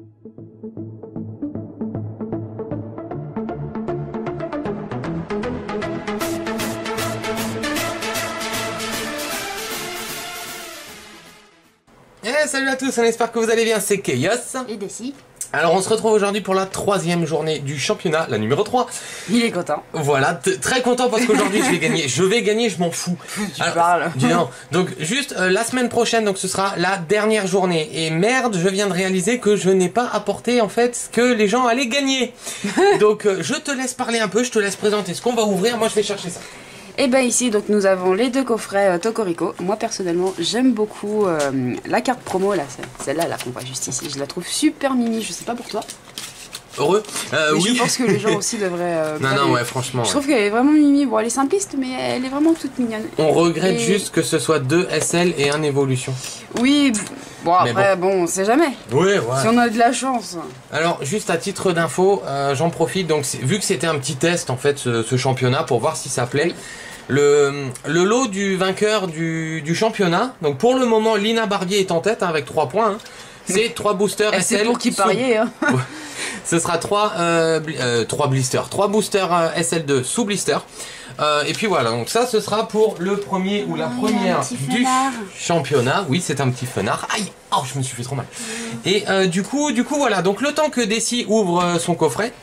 Salut à tous, on espère que vous allez bien, c'est Chaos et Desi. Alors on se retrouve aujourd'hui pour la 3e journée du championnat, la numéro 3. Il est content. Voilà, très content parce qu'aujourd'hui je vais gagner. Je vais gagner, je m'en fous. Tu parles. Non. Donc juste la semaine prochaine, donc ce sera la dernière journée. Et merde, je viens de réaliser que je n'ai pas apporté en fait ce que les gens allaient gagner. Donc je te laisse parler un peu, je te laisse présenter ce qu'on va ouvrir, moi je vais chercher ça. Et ben ici donc nous avons les deux coffrets Tocorico. Moi personnellement j'aime beaucoup la carte promo là, celle-là là qu'on voit juste ici. Je la trouve super mimi, je sais pas pour toi. Heureux Oui. Je pense que les gens aussi devraient... non, ouais, franchement. Je trouve qu'elle est vraiment mimi. Bon, elle est simpliste, mais elle est vraiment toute mignonne. On regrette juste que ce soit 2 SL et 1 évolution. Oui, bon après, bon, on sait jamais. Oui, ouais. Si on a de la chance. Alors, juste à titre d'info, j'en profite. Donc, vu que c'était un petit test, en fait, ce championnat, pour voir si ça plaît. Oui. Le lot du vainqueur du championnat, donc pour le moment, Lina Barbier est en tête hein, avec 3 points. Hein. C'est 3 boosters SL. C'est pour qui parier. Hein. Ce sera 3 blisters, 3 boosters SL2 sous blister. Et puis voilà, donc ça ce sera pour le premier ou la première du championnat. Oui, c'est un petit fenard. Aïe, oh, je me suis fait trop mal. Et du coup voilà, donc le temps que Desi ouvre son coffret.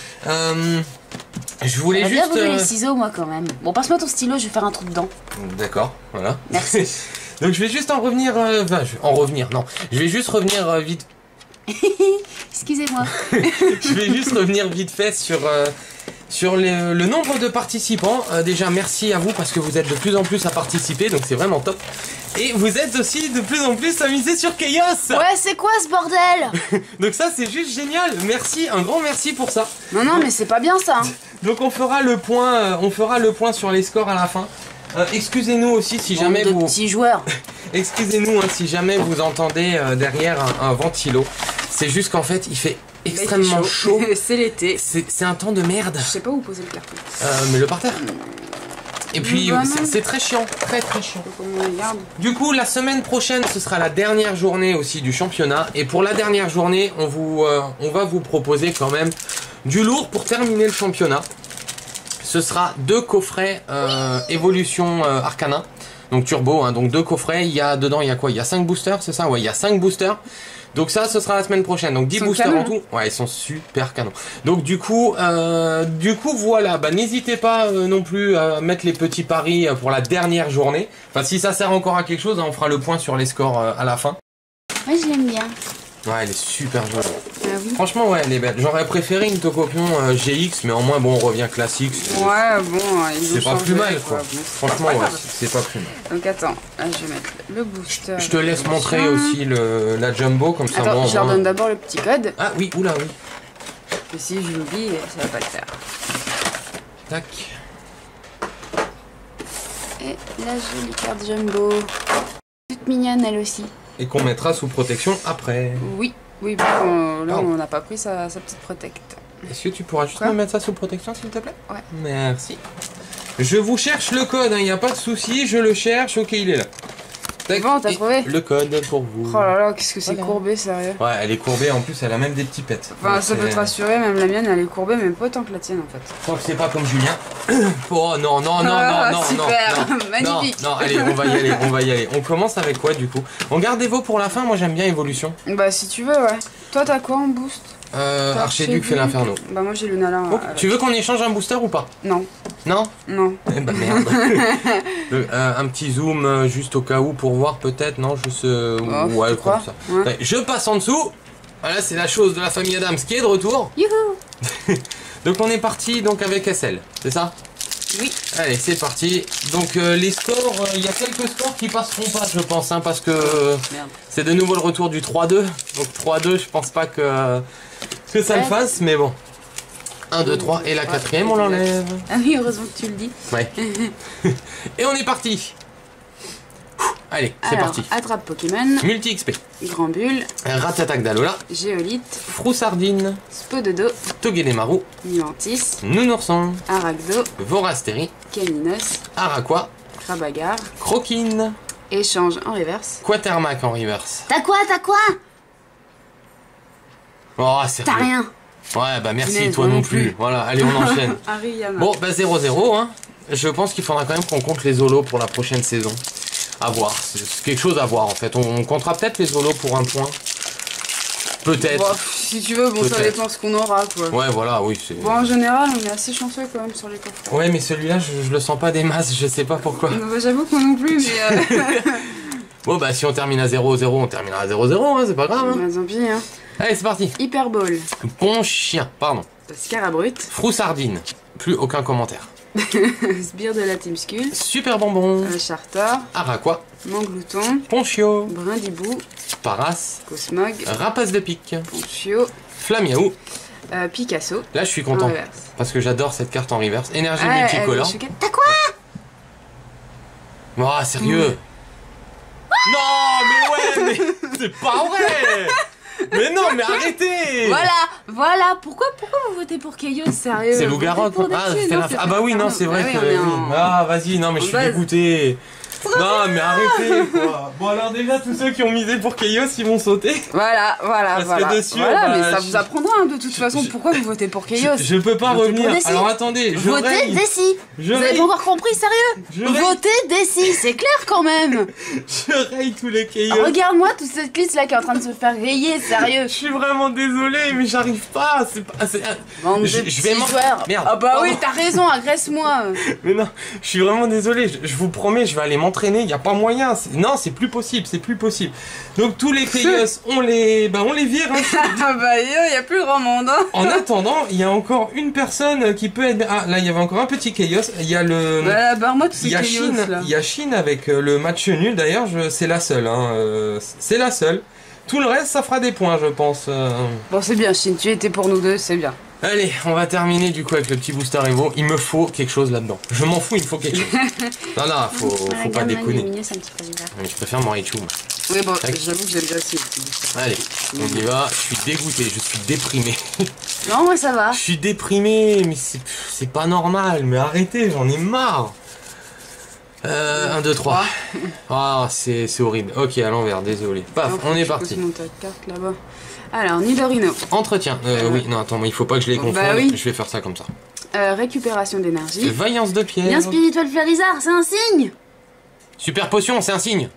Je voulais juste... bien voulu les ciseaux moi quand même. Bon, passe-moi ton stylo, je vais faire un trou dedans. D'accord, voilà. Merci. Donc je vais juste en revenir... non. Je vais juste revenir vite... Excusez-moi. Je vais juste revenir vite fait sur le nombre de participants. Déjà merci à vous parce que vous êtes de plus en plus à participer, donc c'est vraiment top. Et vous êtes aussi de plus en plus amusés sur Chaos. Ouais, c'est quoi ce bordel? Donc ça c'est juste génial. Merci, un grand merci pour ça. Non, mais c'est pas bien ça. Hein. Donc on fera le point sur les scores à la fin. Excusez-nous aussi si jamais vous... petits joueurs. Excusez-nous hein, si jamais vous entendez derrière un ventilo. C'est juste qu'en fait il fait extrêmement chaud. C'est l'été. C'est un temps de merde. Je sais pas où poser le carton. Mais le parterre. Et puis c'est très chiant, très chiant. Du coup la semaine prochaine ce sera la dernière journée aussi du championnat. Et pour la dernière journée on va vous proposer quand même du lourd pour terminer le championnat. Ce sera 2 coffrets évolution Arcana. Donc turbo, hein, donc 2 coffrets. Dedans il y a quoi? Il y a 5 boosters, c'est ça? Ouais, il y a 5 boosters. Donc ça, ce sera la semaine prochaine. Donc 10 boosters en tout. Ouais, ils sont super canons. Donc du coup voilà. Bah n'hésitez pas non plus à mettre les petits paris pour la dernière journée. Enfin, si ça sert encore à quelque chose, hein, on fera le point sur les scores à la fin. Ouais, je l'aime bien. Ouais, elle est super jolie. Ah oui. Franchement, ouais, elle est belle. J'aurais préféré une Tokopion GX, mais en moins, bon, on revient classique. Ouais, bon, c'est pas plus mal, quoi. Bon, franchement, ouais, c'est pas plus mal. Donc attends, là, je vais mettre le booster. Je te laisse montrer aussi la Jumbo, comme ça. Attends, bon, je leur donne d'abord le petit code. Ah oui, oula, oui. Et si je l'oublie, ça va pas le faire. Tac. Et la jolie carte Jumbo. Toute mignonne, elle aussi. Et qu'on mettra sous protection après. Oui, bon, là on n'a pas pris sa petite protect. Est-ce que tu pourras juste me mettre ça sous protection s'il te plaît? Ouais. Merci. Je vous cherche le code, il n'y a pas de souci, je le cherche, ok il est là. Bon, t'as trouvé? Le code pour vous. Oh là là, qu'est-ce que c'est courbé, sérieux. Ouais, elle est courbée, en plus elle a même des petits pets. Enfin, ça peut te rassurer, même la mienne elle est courbée, mais pas autant que la tienne en fait. Tant que c'est pas comme Julien. Oh non, super, magnifique. Non, allez, on va y aller. On commence avec quoi du coup? On garde Evo pour la fin, moi j'aime bien Évolution. Bah si tu veux, ouais. Toi t'as quoi en boost? Archiduc fait l'Inferno. Bah moi j'ai le Nala. Tu veux qu'on échange un booster ou pas? Non. Non? Non. Eh bah merde. Un petit zoom juste au cas où pour voir peut-être, non, je sais... ouais, comme ça. Ouais. Je passe en dessous. Voilà, c'est la chose de la famille Adams qui est de retour. Youhou. Donc on est parti donc avec SL, c'est ça? Oui. Allez, c'est parti. Donc les scores, il y a quelques scores qui passeront pas, je pense, hein, parce que c'est de nouveau le retour du 3-2. Donc 3-2, je pense pas que ça le fasse, mais bon. 1, 2, 3, et la 4e, on l'enlève. Ah oui, heureusement que tu le dis. Ouais. Et on est parti. Allez, c'est parti. Attrape Pokémon. Multi XP. Grand Bulle. Ratatak d'Alola. Géolite. Froussardine. Spododo. Togedemaru. Nuantis. Nounourson. Aragdo. Vorasteri. Caninos. Araqua. Krabagar. Croquine. Échange en reverse. Quatermac en reverse. T'as quoi? Oh, c'est T'as rien. Ouais, bah merci, Punaise, toi non plus. Voilà, allez, on enchaîne. Ariyama. Bon, bah 0-0, hein. Je pense qu'il faudra quand même qu'on compte les holos pour la prochaine saison. À voir, c'est quelque chose à voir en fait. On comptera peut-être les holos pour un point. Peut-être. Bon, si tu veux, bon, ça dépend ce qu'on aura, quoi. Ouais, voilà, oui. Bon, en général, on est assez chanceux quand même sur les coffres. Ouais, mais celui-là, je le sens pas des masses, je sais pas pourquoi. Bah, j'avoue que moi non plus, mais... Bon, bah si on termine à 0-0, on terminera à 0-0, hein, c'est pas grave. Hein. Bah, tant pis, hein. Allez, c'est parti. Hyperball. Bon chien, pardon. Scarabrut. Froussardine. Plus aucun commentaire. Sbire de la Team Skull. Super bonbon. Charter. Araqua. Manglouton. Ponchio. Brindibou. Paras. Cosmog. Rapace de pique. Ponchio. Flamiaou. Picasso. Là, je suis content. Parce que j'adore cette carte en reverse. Énergie multicolore. T'as quoi? Oh, sérieux? Non, mais ouais, mais c'est pas vrai! Mais non, mais arrêtez! Voilà, pourquoi vous votez pour Chaos, sérieux? C'est Loup-Garou. Ah bah oui, non, c'est vrai que... Oui. Ah, vas-y, non, mais je suis dégoûté. Non, mais arrêtez, quoi. Bon, alors déjà, tous ceux qui ont misé pour Chaos, ils vont sauter. Voilà. Parce que dessus, mais ça vous apprendra, hein, de toute façon, pourquoi vous votez pour Chaos. Je peux pas revenir. Alors attendez, votez Desi. Vous avez pas encore compris, sérieux? Votez Desi, c'est clair quand même. Je raye tous les Chaos. Regarde-moi toute cette liste là qui est en train de se faire rayer, sérieux. Je suis vraiment désolé, mais j'arrive pas. C'est pas. Je vais m'en. Merde. Ah bah oui, t'as raison, agresse-moi. Mais non, je suis vraiment désolé. Je vous promets, je vais aller m'entraîner. Il y a pas moyen. Non, c'est plus possible. C'est plus possible. Donc tous les Chaos, on les vire. Hein. Ah bah il y a plus grand monde. Hein. En attendant, il y a encore une personne qui peut être. Ah là, il y avait encore un petit Chaos. Il y a le. Bah, Barmotte, il y a Chine. Là. Il y a Chine avec le match nul. D'ailleurs, c'est la seule. Hein. C'est la seule. Tout le reste, ça fera des points, je pense. Bon, c'est bien, Chine. Tu étais pour nous deux, c'est bien. Allez, on va terminer du coup avec le petit booster Evo. Il me faut quelque chose là-dedans. Je m'en fous, il me faut quelque chose. Non, faut pas déconner. Mais je préfère mon Raichu. Oui, bon, j'avoue que j'aime bien aussi le petit booster. Allez, on y va. Je suis dégoûté, je suis déprimé. Non, moi ça va. Je suis déprimé, mais c'est pas normal. Mais arrêtez, j'en ai marre. 1, 2, 3. Ah, c'est horrible. Ok, à l'envers, désolé. Paf, on est parti. Carte là-bas. Alors, Nidorino. Entretien. Oui, non, attends, il faut pas que je les confonde. Bah oui. Je vais faire ça comme ça. Récupération d'énergie. Vaillance de pierre. Bien spirituel Flarizard, c'est un signe. Super potion, c'est un signe.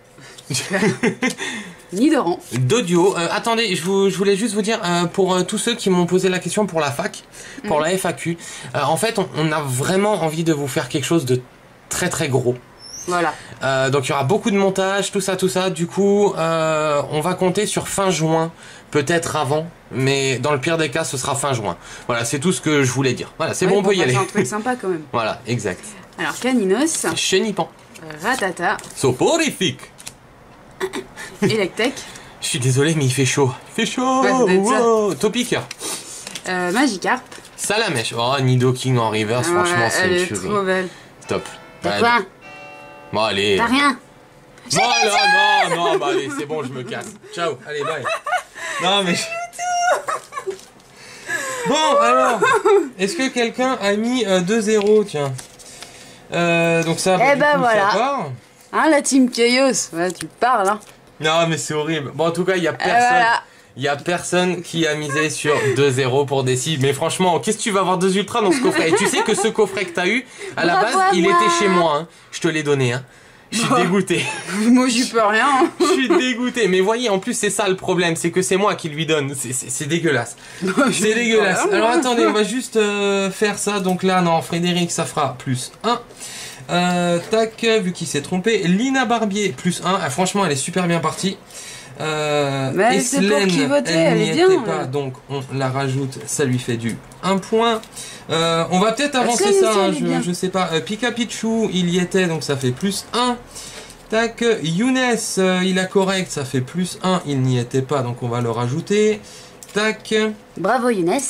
Nidoran. D'audio. Attendez, je voulais juste vous dire, pour tous ceux qui m'ont posé la question pour la fac, pour la FAQ, en fait, on a vraiment envie de vous faire quelque chose de très très gros. Voilà. Donc il y aura beaucoup de montage, tout ça. Du coup, on va compter sur fin juin, peut-être avant, mais dans le pire des cas, ce sera fin juin. Voilà, c'est tout ce que je voulais dire. Voilà, c'est bon, on peut y aller. C'est un truc sympa quand même. Voilà, exact. Alors, Caninos. Chenipan. Ratata. Soporifique. Electek. Je suis désolé, mais il fait chaud. Il fait chaud. Wow. Topiqueur. Magikarp. Salamèche. Oh, Nidoking en reverse, franchement, c'est elle est trop belle. Top. T'as quoi? Bon, allez. T'as rien? Non, bah allez, c'est bon, je me casse. Ciao, allez, bye. Non, mais... Bon, alors, est-ce que quelqu'un a mis 2-0, tiens. Donc ça, eh ben voilà. Ça part. Hein, la team Chaos, ouais, tu parles, hein. Non, mais c'est horrible. Bon, en tout cas, il y a personne... Voilà. Il y a personne qui a misé sur 2-0 pour Desi. Mais franchement, qu'est-ce que tu vas avoir 2 ultras dans ce coffret? Et tu sais que ce coffret que t'as eu, à la base, il était chez moi. Hein. Je te l'ai donné. Hein. Je suis dégoûté. Moi, j'y peux rien. Je suis dégoûté. Mais voyez, en plus, c'est ça le problème. C'est que c'est moi qui lui donne. C'est dégueulasse. C'est dégueulasse. Alors attendez, on va juste faire ça. Donc là, non, Frédéric, ça fera plus 1. Tac, vu qu'il s'est trompé. Lina Barbier, plus 1. Ah, franchement, elle est super bien partie. Mais c'est pour qui voter, elle est bien. Pas, donc on la rajoute, ça lui fait du 1 point. On va peut-être avancer ça, hein, je sais pas. Pika Pichu, il y était, donc ça fait plus 1. Tac, Younes, il a correct, ça fait plus 1. Il n'y était pas, donc on va le rajouter. Tac. Bravo Younes.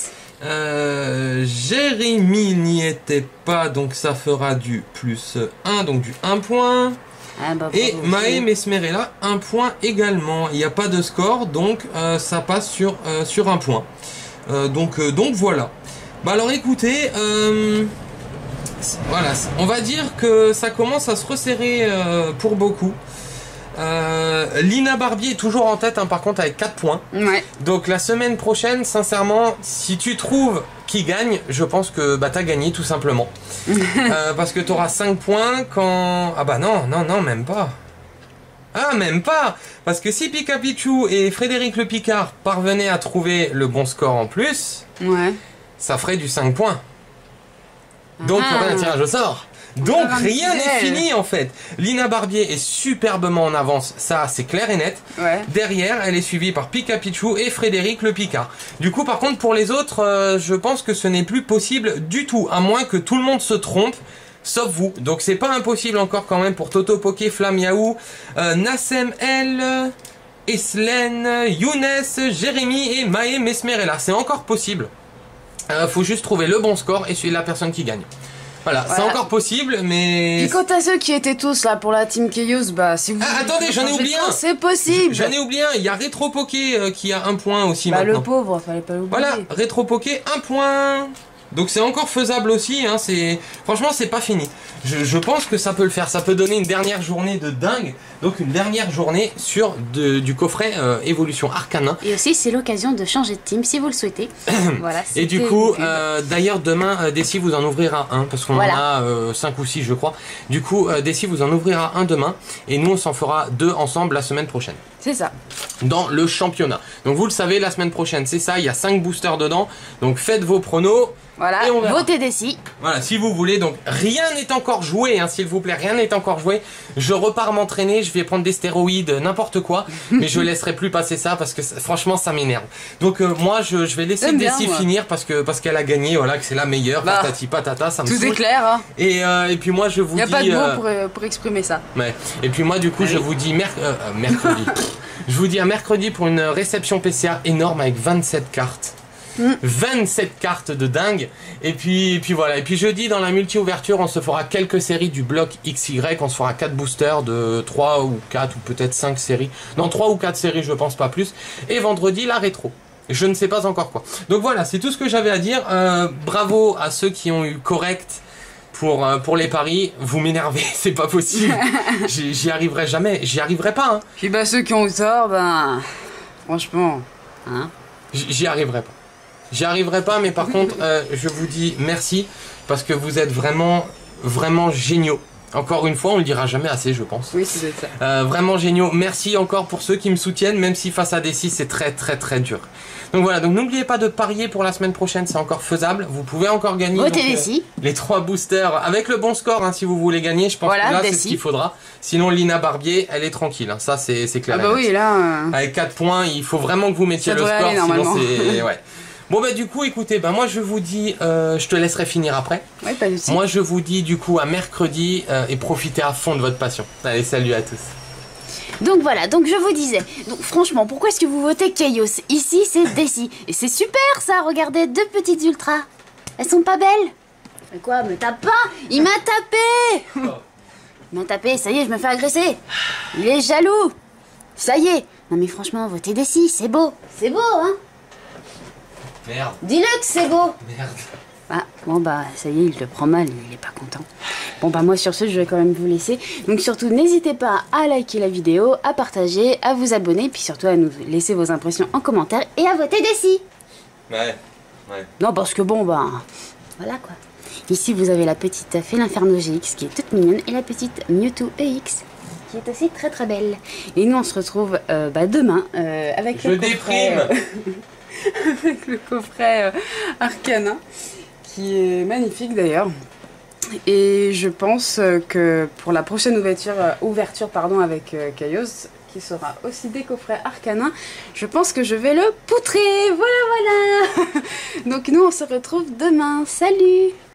Jérémy n'y était pas, donc ça fera du plus 1, donc du 1 point. Ah bah, et Maë Mesmerella, 1 point également. Il n'y a pas de score, donc ça passe sur 1 point. Donc voilà. Bah alors écoutez, voilà, on va dire que ça commence à se resserrer pour beaucoup. Lina Barbier est toujours en tête, hein, par contre avec 4 points. Ouais. Donc la semaine prochaine, sincèrement, si tu trouves qui gagne, je pense que bah, t'as gagné tout simplement. Parce que t'auras 5 points quand... Ah bah non, non, non, même pas. Ah, même pas. Parce que si Pikapichu et Frédéric le Picard parvenaient à trouver le bon score en plus, ouais, ça ferait du 5 points. Donc il y aurait un tirage au sort. Donc rien n'est fini en fait. Lina Barbier est superbement en avance, ça c'est clair et net. Ouais. Derrière, elle est suivie par Pikapichu et Frédéric le Picard. Du coup, par contre, pour les autres, je pense que ce n'est plus possible du tout, à moins que tout le monde se trompe, sauf vous. Donc c'est pas impossible encore quand même pour Toto Poké, Flamme Yahoo, Nassem L, Eslen, Younes, Jérémy et Maë Mesmerella. C'est encore possible. Faut juste trouver le bon score et suivre la personne qui gagne. Voilà, c'est encore possible, mais... Et quant à ceux qui étaient tous là pour la team Chaos, bah si vous... Ah, attendez, j'en ai oublié un. C'est possible. J'en ai oublié un, il y a Retro Poké qui a 1 point aussi bah, maintenant. Le pauvre, fallait pas l'oublier. Voilà, Retro Poké, 1 point. Donc c'est encore faisable aussi, hein, franchement c'est pas fini. Je pense que ça peut le faire, ça peut donner une dernière journée de dingue. Donc une dernière journée sur du coffret Évolution Arcanin. Et aussi c'est l'occasion de changer de team si vous le souhaitez. Voilà, et du coup, d'ailleurs demain, Desi vous en ouvrira un, parce qu'on en a 5 ou 6 je crois. Du coup, Desi vous en ouvrira un demain, et nous on s'en fera 2 ensemble la semaine prochaine. C'est ça. Dans le championnat. Donc vous le savez, la semaine prochaine c'est ça, il y a 5 boosters dedans. Donc faites vos pronos. Voilà, et on verra. votez Desi. Voilà, si vous voulez. Donc rien n'est encore joué, hein, s'il vous plaît, rien n'est encore joué. Je repars m'entraîner, je vais prendre des stéroïdes, n'importe quoi. Mais je laisserai plus passer ça parce que franchement ça m'énerve. Donc moi je vais laisser Desi finir parce qu'elle a gagné, voilà, que c'est la meilleure. Bah, patati patata, ça me saoule. Tout est clair, hein. Et puis moi je vous dis... Il n'y a pas de mots pour exprimer ça. Ouais. Et puis moi du coup je vous dis mercredi. Je vous dis à mercredi pour une réception PCA énorme avec 27 cartes. 27 cartes de dingue. Et puis voilà. Et puis jeudi dans la multi-ouverture on se fera quelques séries du bloc XY. On se fera 4 boosters de 3 ou 4 ou peut-être 5 séries. Non, 3 ou 4 séries je pense, pas plus. Et vendredi la rétro. Je ne sais pas encore quoi. Donc voilà, c'est tout ce que j'avais à dire. Bravo à ceux qui ont eu correct pour les paris. Vous m'énervez, c'est pas possible. J'y arriverai jamais. J'y arriverai pas, hein. Puis bah ceux qui ont eu tort, ben... Franchement, hein. J'y arriverai pas. J'y arriverai pas, mais par contre, je vous dis merci parce que vous êtes vraiment, vraiment géniaux. Encore une fois, on le dira jamais assez, je pense. Oui, c'est ça. Vraiment géniaux. Merci encore pour ceux qui me soutiennent, même si face à des 6, c'est très, très, très dur. Donc voilà, donc n'oubliez pas de parier pour la semaine prochaine, c'est encore faisable. Vous pouvez encore gagner donc, les 3 boosters avec le bon score, hein, si vous voulez gagner. Je pense que là, c'est ce qu'il faudra. Sinon, Lina Barbier, elle est tranquille. Hein. Ça, c'est clair. Ah bah oui, là... Avec 4 points, il faut vraiment que vous mettiez le score, sinon c'est... Ouais. Bon bah du coup écoutez, bah moi je vous dis, je te laisserai finir après. Ouais, pas de soucis. Moi je vous dis du coup à mercredi et profitez à fond de votre passion. Allez, salut à tous. Donc voilà, donc je vous disais, donc franchement, pourquoi est-ce que vous votez Chaos? Ici c'est Desi. Et c'est super ça, regardez, 2 petites ultras. Elles sont pas belles? Mais quoi, me tape pas? Il m'a tapé. Il m'a tapé, ça y est, je me fais agresser. Il est jaloux. Ça y est. Non mais franchement, votez Desi, c'est beau. C'est beau, hein? Merde. Dis-le que c'est beau. Merde. Ah, bon bah ça y est, il le prend mal, il est pas content. Bon bah moi sur ce, je vais quand même vous laisser. Donc surtout, n'hésitez pas à liker la vidéo, à partager, à vous abonner, puis surtout à nous laisser vos impressions en commentaire et à voter Desi. Ouais. Non, parce que bon bah... Voilà quoi. Ici vous avez la petite Félinferno GX qui est toute mignonne et la petite Mewtwo EX qui est aussi très très belle. Et nous on se retrouve demain avec le coffret... avec le coffret Arcanin qui est magnifique d'ailleurs. Et je pense que pour la prochaine ouverture avec Chaos, qui sera aussi des coffrets Arcanin, je pense que je vais le poutrer. Voilà. Donc nous on se retrouve demain. Salut!